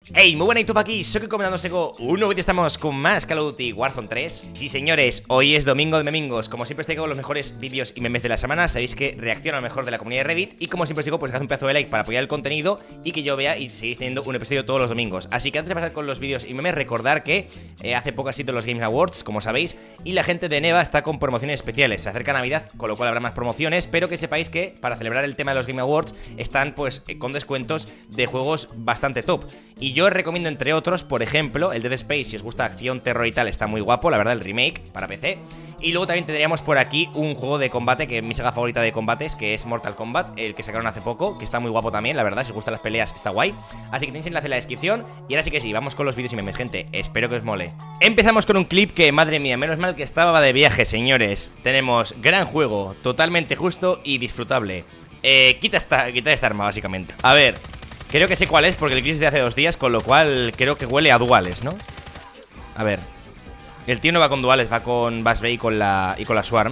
Hey, muy buena YouTube aquí, soy que comentando Sego. Un nuevo vídeo, estamos con más Call of Duty Warzone 3. Sí señores, hoy es domingo de memingos. Como siempre os traigo los mejores vídeos y memes de la semana. Sabéis que reacciono a lo mejor de la comunidad de Reddit. Y como siempre os digo, pues haz un pedazo de like para apoyar el contenido y que yo vea y seguís teniendo un episodio todos los domingos. Así que antes de pasar con los vídeos y memes, recordar que hace poco ha sido los Games Awards, como sabéis. Y la gente de Neva está con promociones especiales. Se acerca Navidad, con lo cual habrá más promociones. Pero que sepáis que para celebrar el tema de los Game Awards están pues con descuentos de juegos bastante top. Y yo os recomiendo entre otros, por ejemplo, el Dead Space. Si os gusta acción, terror y tal, está muy guapo, la verdad, el remake para PC. Y luego también tendríamos por aquí un juego de combate, que es mi saga favorita de combates, que es Mortal Kombat, el que sacaron hace poco, que está muy guapo también, la verdad. Si os gustan las peleas, está guay. Así que tenéis enlace en la descripción. Y ahora sí que sí, vamos con los vídeos y memes, gente. Espero que os mole. Empezamos con un clip que, madre mía, menos mal que estaba de viaje, señores. Tenemos gran juego, totalmente justo y disfrutable. Quita esta arma, básicamente. A ver, creo que sé cuál es porque el clip es de hace 2 días, con lo cual creo que huele a duales, ¿no? A ver. El tío no va con duales, va con Bass Bay y con la Swarm.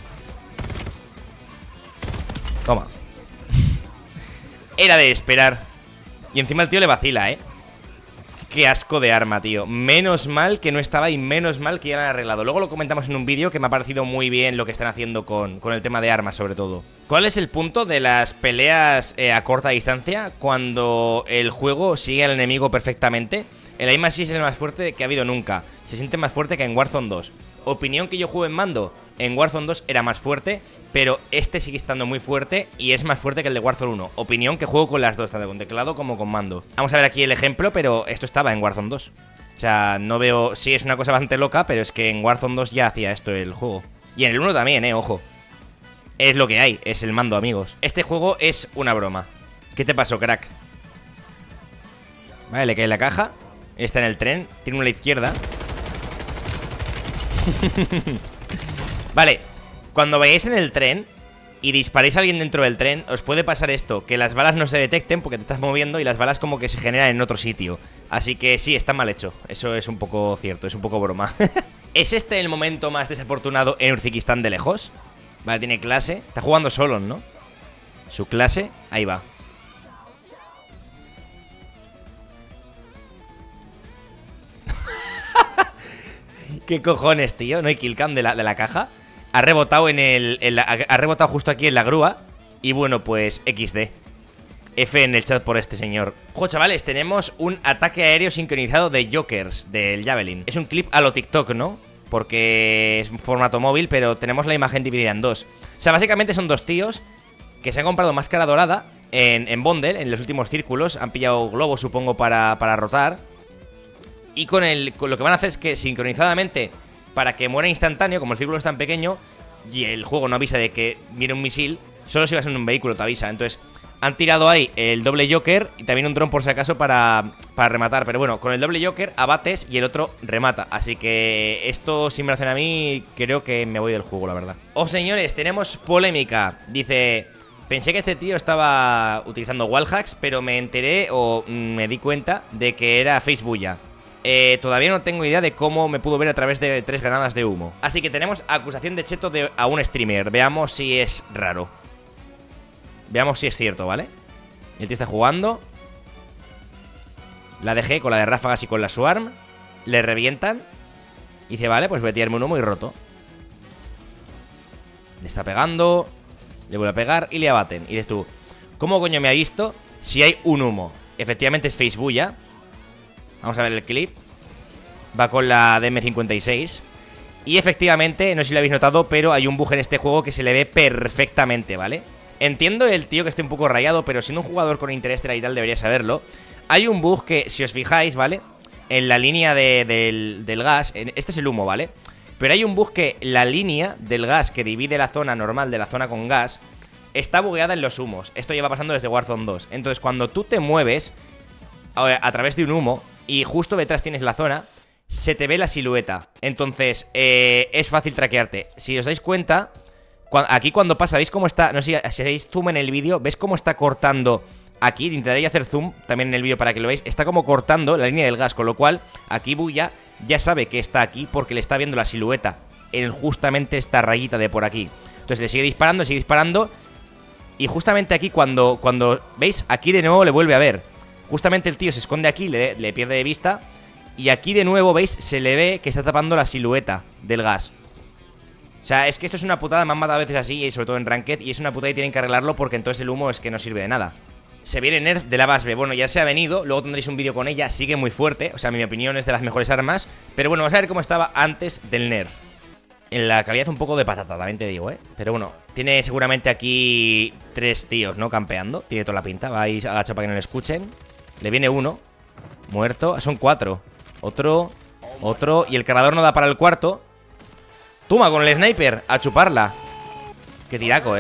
Toma. Era de esperar. Y encima el tío le vacila, ¿eh? Qué asco de arma, tío. Menos mal que no estaba y menos mal que ya lo han arreglado. Luego lo comentamos en un vídeo que me ha parecido muy bien lo que están haciendo con el tema de armas, sobre todo. ¿Cuál es el punto de las peleas a corta distancia cuando el juego sigue al enemigo perfectamente? El aim assist es el más fuerte que ha habido nunca. Se siente más fuerte que en Warzone 2. Opinión que yo juego en mando. En Warzone 2 era más fuerte, pero este sigue estando muy fuerte y es más fuerte que el de Warzone 1. Opinión que juego con las dos, tanto con teclado como con mando. Vamos a ver aquí el ejemplo, pero esto estaba en Warzone 2. O sea, no veo... Sí, es una cosa bastante loca, pero es que en Warzone 2 ya hacía esto el juego. Y en el 1 también, ojo. Es lo que hay, es el mando, amigos. Este juego es una broma. ¿Qué te pasó, crack? Vale, le cae la caja. Está en el tren, tiene una a la izquierda. Vale, cuando vayáis en el tren y disparéis a alguien dentro del tren, os puede pasar esto, que las balas no se detecten porque te estás moviendo y las balas como que se generan en otro sitio. Así que sí, está mal hecho. Eso es un poco cierto, es un poco broma. ¿Es este el momento más desafortunado en Uzbekistán de lejos? Vale, tiene clase. Está jugando solo, ¿no? Su clase, ahí va. ¿Qué cojones, tío? No hay killcam de la caja. Ha rebotado ha rebotado justo aquí en la grúa. Y bueno, pues XD. F en el chat por este señor. Ojo, chavales, tenemos un ataque aéreo sincronizado de Jokers, del Javelin. Es un clip a lo TikTok, ¿no? Porque es formato móvil, pero tenemos la imagen dividida en dos. O sea, básicamente son dos tíos que se han comprado máscara dorada en bundle, en los últimos círculos. Han pillado globos, supongo, para rotar. Y con lo que van a hacer es que sincronizadamente, para que muera instantáneo, como el círculo es tan pequeño y el juego no avisa de que viene un misil, solo si vas en un vehículo te avisa. Entonces han tirado ahí el doble Joker y también un dron por si acaso para rematar. Pero bueno, con el doble Joker abates y el otro remata. Así que esto, si me lo hacen a mí, creo que me voy del juego, la verdad. Oh, señores, tenemos polémica. Dice... Pensé que este tío estaba utilizando wallhacks, pero me enteré o me di cuenta de que era Facebooka. Todavía no tengo idea de cómo me pudo ver a través de 3 granadas de humo. Así que tenemos acusación de cheto a un streamer. Veamos si es raro. Veamos si es cierto, ¿vale? El tío está jugando. La dejé con la de ráfagas y con la Swarm. Le revientan. Y dice, vale, pues voy a tirarme un humo y roto. Le está pegando. Le vuelve a pegar y le abaten. Y dices tú, ¿cómo coño me ha visto si hay un humo? Efectivamente es Facebooka. Vamos a ver el clip. Va con la DM56. Y efectivamente, no sé si lo habéis notado, pero hay un bug en este juego que se le ve perfectamente, ¿vale? Entiendo el tío que esté un poco rayado, pero siendo un jugador con interés y tal debería saberlo. Hay un bug que, si os fijáis, ¿vale? En la línea del gas, este es el humo, ¿vale? Pero hay un bug que la línea del gas que divide la zona normal de la zona con gas está bugueada en los humos. Esto lleva pasando desde Warzone 2. Entonces cuando tú te mueves a través de un humo y justo detrás tienes la zona, se te ve la silueta. Entonces es fácil traquearte. Si os dais cuenta, aquí cuando pasa, ¿veis cómo está? No sé si hacéis zoom en el vídeo, ¿ves cómo está cortando? Aquí, intentaré hacer zoom también en el vídeo para que lo veáis. Está como cortando la línea del gas, con lo cual aquí Buya ya sabe que está aquí porque le está viendo la silueta en justamente esta rayita de por aquí. Entonces le sigue disparando y justamente aquí cuando ¿veis? Aquí de nuevo le vuelve a ver. Justamente el tío se esconde aquí, le pierde de vista. Y aquí de nuevo, ¿veis? Se le ve que está tapando la silueta del gas. O sea, es que esto es una putada, me han matado a veces así, y sobre todo en Ranked. Y es una putada y tienen que arreglarlo porque entonces el humo es que no sirve de nada. Se viene nerf de la Basbe. Bueno, ya se ha venido, luego tendréis un vídeo con ella. Sigue muy fuerte, o sea, en mi opinión es de las mejores armas. Pero bueno, vamos a ver cómo estaba antes del nerf. En la calidad un poco de patata, también te digo, pero bueno, tiene seguramente aquí 3 tíos, ¿no? Campeando, tiene toda la pinta. Va ahí agachado para que no le escuchen. Le viene uno, muerto, son 4. Otro, y el cargador no da para el cuarto. Toma, con el sniper, a chuparla. Qué tiraco,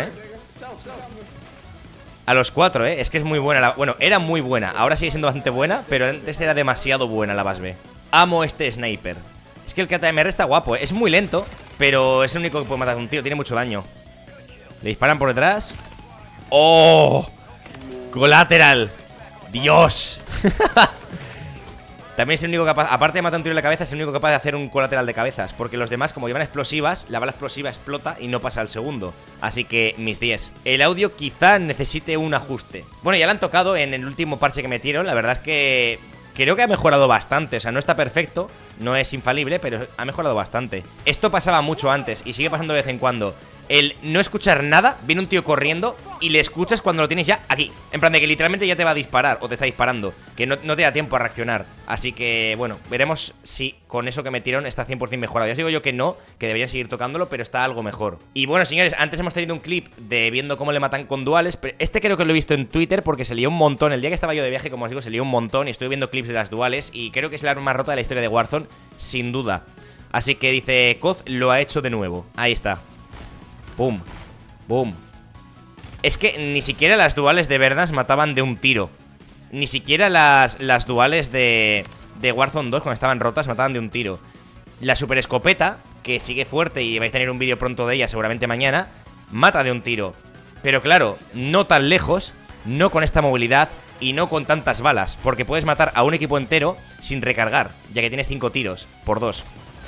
A los 4, es que es muy buena bueno, era muy buena, ahora sigue siendo bastante buena. Pero antes era demasiado buena la Basbe. Amo este sniper. Es que el KTMR está guapo, es muy lento, pero es el único que puede matar a un tío, tiene mucho daño. Le disparan por detrás. ¡Oh! Colateral. ¡Dios! También es el único capaz, aparte de matar un tiro en la cabeza, es el único capaz de hacer un colateral de cabezas. Porque los demás, como llevan explosivas, la bala explosiva explota y no pasa al segundo. Así que mis 10. El audio quizá necesite un ajuste. Bueno, ya lo han tocado en el último parche que metieron. La verdad es que creo que ha mejorado bastante. O sea, no está perfecto, no es infalible, pero ha mejorado bastante. Esto pasaba mucho antes y sigue pasando de vez en cuando. El no escuchar nada, viene un tío corriendo y le escuchas cuando lo tienes ya aquí. En plan de que literalmente ya te va a disparar o te está disparando, que no te da tiempo a reaccionar. Así que, bueno, veremos si con eso que metieron está 100% mejorado. Ya os digo yo que no, que deberían seguir tocándolo, pero está algo mejor. Y bueno, señores, antes hemos tenido un clip de viendo cómo le matan con duales, pero este creo que lo he visto en Twitter porque se lió un montón. El día que estaba yo de viaje, como os digo, se lió un montón y estuve viendo clips de las duales y creo que es el arma más rota de la historia de Warzone, sin duda. Así que dice, Koz lo ha hecho de nuevo. Ahí está. Boom, boom. Es que ni siquiera las duales de Verdansk mataban de un tiro. Ni siquiera las duales de Warzone 2 cuando estaban rotas mataban de un tiro. La super escopeta, que sigue fuerte y vais a tener un vídeo pronto de ella seguramente mañana, mata de un tiro. Pero claro, no tan lejos, no con esta movilidad y no con tantas balas, porque puedes matar a un equipo entero sin recargar, ya que tienes 5 tiros por 2.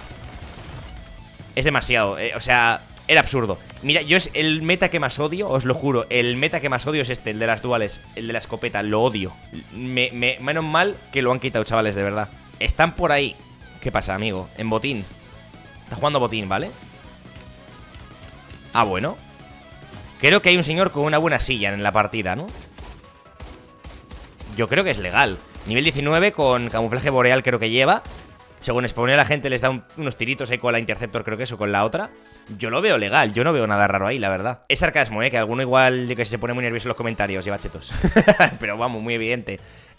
Es demasiado, o sea, era absurdo. Mira, yo es el meta que más odio, os lo juro. El meta que más odio es este, el de las duales, el de la escopeta, lo odio. Menos mal que lo han quitado, chavales, de verdad. Están por ahí. ¿Qué pasa, amigo? En botín. Está jugando botín, ¿vale? Ah, bueno. Creo que hay un señor con una buena silla en la partida, ¿no? Yo creo que es legal. Nivel 19 con camuflaje boreal creo que lleva. Según exponía la gente les da unos tiritos ahí con la Interceptor, creo que eso, con la otra. Yo lo veo legal, yo no veo nada raro ahí, la verdad. Es sarcasmo, que alguno igual que se pone muy nervioso en los comentarios, lleva chetos. Pero vamos, muy evidente.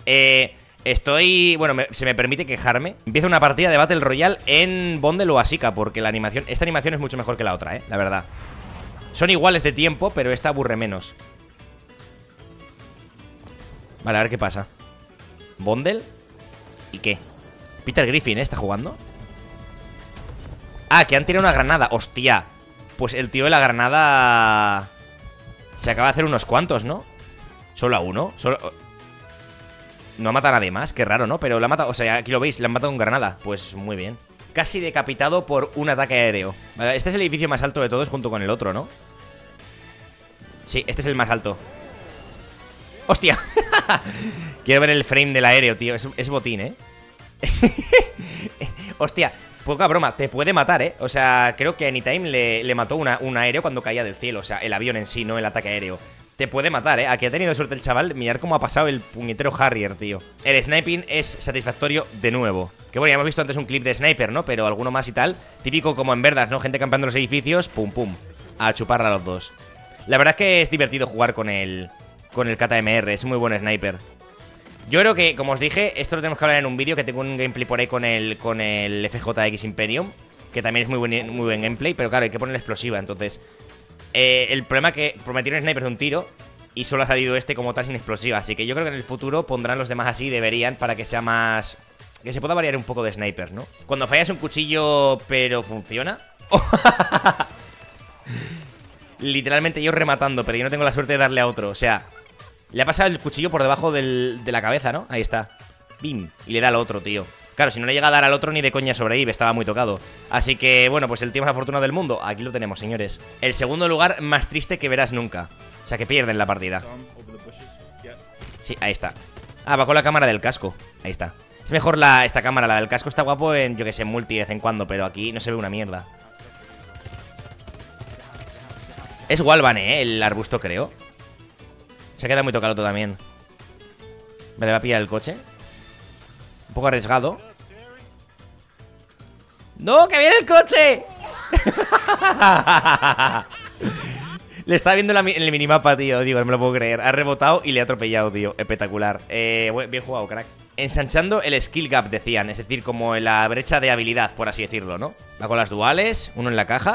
Bueno, se me permite quejarme. Empieza una partida de Battle Royale en Bundle o Asika, porque esta animación es mucho mejor que la otra, la verdad. Son iguales de tiempo, pero esta aburre menos. Vale, a ver qué pasa. ¿Bundle? ¿Y qué? Peter Griffin, ¿está jugando? Ah, que han tirado una granada. Hostia. Pues el tío de la granada se acaba de hacer unos cuantos, ¿no? Solo a uno. No ha matado a nadie más. Qué raro, ¿no? Pero la ha matado. O sea, aquí lo veis, le han matado con granada. Pues muy bien. Casi decapitado por un ataque aéreo. Vale, este es el edificio más alto de todos junto con el otro, ¿no? Sí, este es el más alto. ¡Hostia! Quiero ver el frame del aéreo, tío. Es botín, Hostia, poca broma, te puede matar, O sea, creo que Anytime le mató un aéreo cuando caía del cielo. O sea, el avión en sí, no el ataque aéreo. Te puede matar, Aquí ha tenido suerte el chaval. Mirar cómo ha pasado el puñetero Harrier, tío. El sniping es satisfactorio de nuevo. Que bueno, ya hemos visto antes un clip de sniper, ¿no? Pero alguno más y tal. Típico como en Verdansk, ¿no? Gente campeando los edificios, pum, pum. A chuparla a los dos. La verdad es que es divertido jugar con el KTMR. Es un muy buen sniper. Yo creo que, como os dije, esto lo tenemos que hablar en un vídeo, que tengo un gameplay por ahí con el FJX Imperium, que también es muy buen gameplay, pero claro, hay que poner explosiva. Entonces, el problema es que prometieron snipers de un tiro y solo ha salido este como tal sin explosiva. Así que yo creo que en el futuro pondrán los demás así, deberían, para que sea más... que se pueda variar un poco de snipers, ¿no? Cuando fallas un cuchillo, pero funciona. Literalmente yo rematando, pero yo no tengo la suerte de darle a otro, o sea... Le ha pasado el cuchillo por debajo de la cabeza, ¿no? Ahí está. ¡Bim! Y le da al otro, tío. Claro, si no le llega a dar al otro ni de coña sobrevive, estaba muy tocado. Así que, bueno, pues el tío más afortunado del mundo. Aquí lo tenemos, señores. El segundo lugar más triste que verás nunca. O sea, que pierden la partida. Sí, ahí está. Ah, va con la cámara del casco. Ahí está. Es mejor esta cámara, la del casco está guapo en, yo que sé, multi de vez en cuando, pero aquí no se ve una mierda. Es Walvan, el arbusto, creo. Se queda muy tocado también. Me le va a pillar el coche. Un poco arriesgado. ¡No, que viene el coche! Le estaba viendo en el minimapa, tío. Digo, no me lo puedo creer. Ha rebotado y le ha atropellado, tío. Espectacular. Bien jugado, crack. Ensanchando el skill gap, decían. Es decir, como en la brecha de habilidad, por así decirlo, ¿no? Va con las duales. Uno en la caja.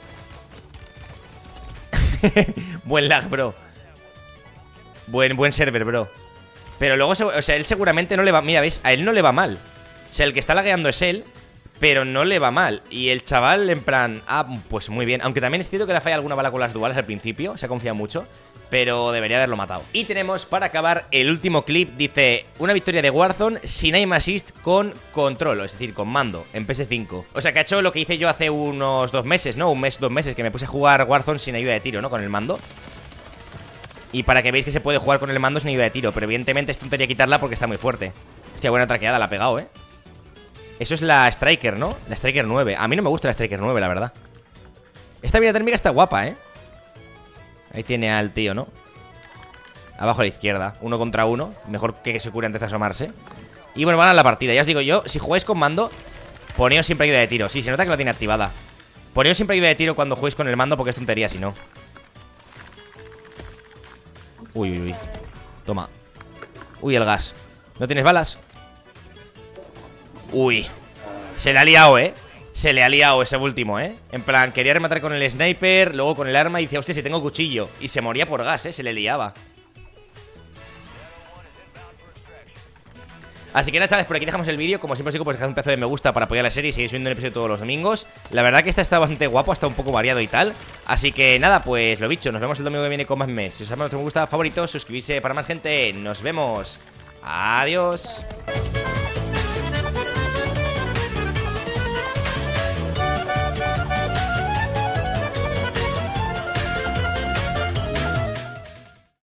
Buen lag, bro. Buen server, bro. Pero luego, o sea, él seguramente no le va... Mira, ¿veis? A él no le va mal. O sea, el que está lagueando es él, pero no le va mal. Y el chaval, en plan... Ah, pues muy bien. Aunque también es cierto que le falla alguna bala con las duales al principio. Se ha confiado mucho. Pero debería haberlo matado. Y tenemos, para acabar, el último clip. Dice, una victoria de Warzone sin aim assist con control. Es decir, con mando, en PS5. O sea, que ha hecho lo que hice yo hace unos 2 meses, ¿no? 1 mes, 2 meses, que me puse a jugar Warzone sin ayuda de tiro, ¿no? Con el mando. Y para que veáis que se puede jugar con el mando sin ayuda de tiro. Pero evidentemente es tontería quitarla porque está muy fuerte. Hostia, buena traqueada, la ha pegado, ¿eh? Eso es la Striker, ¿no? La Striker 9. A mí no me gusta la Striker 9, la verdad. Esta vida térmica está guapa, ¿eh? Ahí tiene al tío, ¿no? Abajo a la izquierda, 1 contra 1. Mejor que se cure antes de asomarse. Y bueno, van a la partida, ya os digo yo. Si jugáis con mando, poneos siempre ayuda de tiro. Sí, se nota que lo tiene activada. Poneos siempre ayuda de tiro cuando juguéis con el mando, porque es tontería si no. Uy, uy, uy. Toma. Uy, el gas. ¿No tienes balas? Uy. Se le ha liado, ¿eh? Se le ha liado ese último, ¿eh? En plan, quería rematar con el sniper, luego con el arma y decía, hostia, si tengo cuchillo. Y se moría por gas, ¿eh? Se le liaba. Así que nada, chavales, por aquí dejamos el vídeo. Como siempre os digo, pues dejad un pedazo de me gusta para apoyar la serie y seguir subiendo un episodio todos los domingos. La verdad que está bastante guapo, está un poco variado y tal. Así que nada, pues lo dicho, nos vemos el domingo que viene con más mes. Si os ha gustado nuestro me gusta favorito, suscribirse para más gente. Nos vemos. Adiós.